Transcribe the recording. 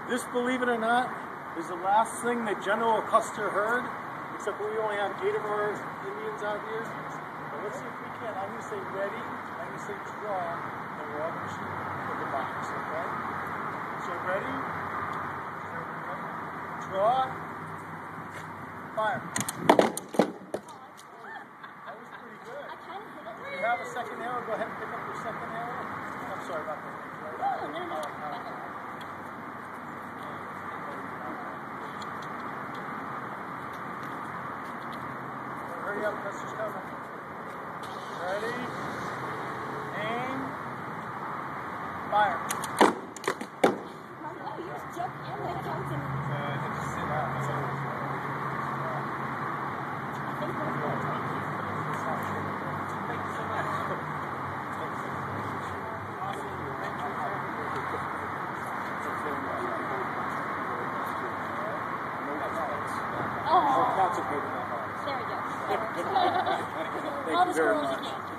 This, believe it or not, is the last thing that General Custer heard, except we only have 8 of our Indians out here. But let's see if we can. I'm going to say ready, I'm going to say draw, and we're all going to shoot with the box, okay? So ready, draw, fire. That was pretty good. If you have a second arrow, go ahead and pick up your second arrow. I'm sorry about that. Oh, no. Hurry up, Custer's coming. Ready? Aim. Fire. Oh, you just jumped in when it comes in. I think just sit out. That's all. I think we're good. Thank you so much. Oh, Concentrate on that. there we go. Thank All you the very squirrels much. you can.